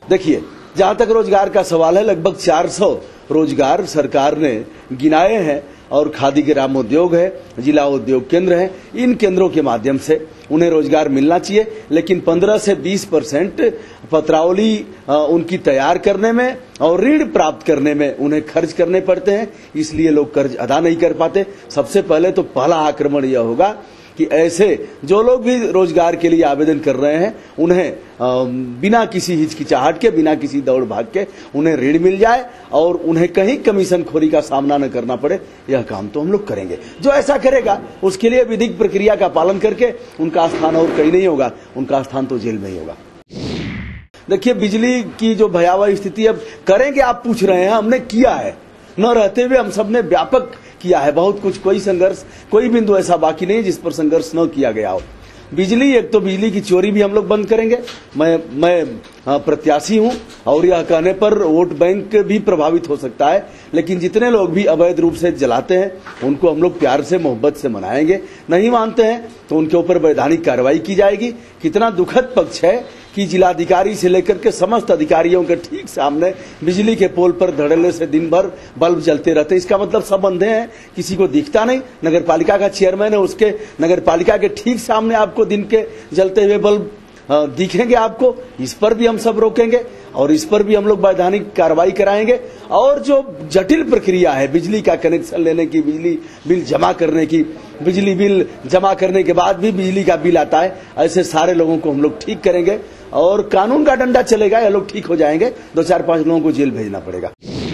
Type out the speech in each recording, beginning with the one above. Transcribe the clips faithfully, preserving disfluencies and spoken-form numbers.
देखिए, जहां तक रोजगार का सवाल है, लगभग चार सौ रोजगार सरकार ने गिनाए हैं और खादी ग्रामोद्योग है, जिला उद्योग केंद्र है, इन केंद्रों के माध्यम से उन्हें रोजगार मिलना चाहिए। लेकिन पंद्रह से बीस परसेंट पत्रावली उनकी तैयार करने में और ऋण प्राप्त करने में उन्हें खर्च करने पड़ते हैं, इसलिए लोग कर्ज अदा नहीं कर पाते। सबसे पहले तो पहला आक्रमण यह होगा कि ऐसे जो लोग भी रोजगार के लिए आवेदन कर रहे हैं उन्हें बिना किसी हिचकिचाहट के, बिना किसी दौड़ भाग के उन्हें ऋण मिल जाए और उन्हें कहीं कमीशन खोरी का सामना न करना पड़े। यह काम तो हम लोग करेंगे। जो ऐसा करेगा उसके लिए विधिक प्रक्रिया का पालन करके उनका स्थान और कहीं नहीं होगा, उनका स्थान तो जेल में ही होगा। देखिए, बिजली की जो भयावह स्थिति अब करेंगे आप पूछ रहे हैं, हमने किया है, न रहते हुए हम सबने व्यापक किया है बहुत कुछ। कोई संघर्ष, कोई बिंदु ऐसा बाकी नहीं जिस पर संघर्ष न किया गया हो। बिजली, एक तो बिजली की चोरी भी हम लोग बंद करेंगे। मैं मैं प्रत्याशी हूं और यह कहने पर वोट बैंक भी प्रभावित हो सकता है, लेकिन जितने लोग भी अवैध रूप से जलाते हैं उनको हम लोग प्यार से, मोहब्बत से मनाएंगे। नहीं मानते हैं तो उनके ऊपर वैधानिक कार्रवाई की जाएगी। कितना दुखद पक्ष है कि जिलाधिकारी से लेकर के समस्त अधिकारियों के ठीक सामने बिजली के पोल पर धड़ल्ले से दिन भर बल्ब जलते रहते। इसका मतलब सब अंधे हैं, किसी को दिखता नहीं। नगर पालिका का चेयरमैन है, उसके नगर पालिका के ठीक सामने आपको दिन के जलते हुए बल्ब दिखेंगे आपको। इस पर भी हम सब रोकेंगे और इस पर भी हम लोग वैधानिक कार्रवाई कराएंगे। और जो जटिल प्रक्रिया है बिजली का कनेक्शन लेने की, बिजली बिल जमा करने की, बिजली बिल जमा करने के बाद भी बिजली का बिल आता है, ऐसे सारे लोगों को हम लोग ठीक करेंगे और कानून का डंडा चलेगा। ये लोग ठीक हो जाएंगे। दो चार पांच लोगों को जेल भेजना पड़ेगा।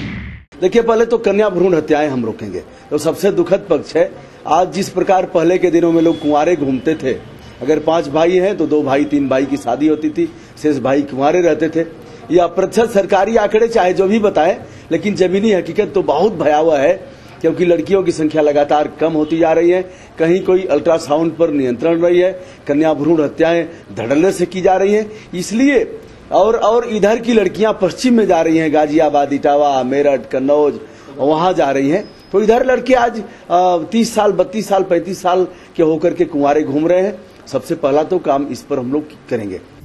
देखिए, पहले तो कन्या भ्रूण हत्याएं हम रोकेंगे। तो सबसे दुखद पक्ष है, आज जिस प्रकार पहले के दिनों में लोग कुंवारे घूमते थे, अगर पांच भाई हैं तो दो भाई तीन भाई की शादी होती थी, शेष भाई कुंवारे रहते थे। यह प्रतिशत सरकारी आंकड़े चाहे जो भी बताएं, लेकिन जमीनी हकीकत तो बहुत भयावह है, क्योंकि लड़कियों की संख्या लगातार कम होती जा रही है। कहीं कोई अल्ट्रासाउंड पर नियंत्रण रही है, कन्या भ्रूण हत्याएं धड़ल्ले से की जा रही हैं। इसलिए और और इधर की लड़कियां पश्चिम में जा रही हैं, गाजियाबाद, इटावा, मेरठ, कन्नौज, वहां जा रही हैं। तो इधर लड़के आज तीस साल, बत्तीस साल, पैंतीस साल के होकर के कुंवारे घूम रहे हैं। सबसे पहला तो काम इस पर हम लोग करेंगे।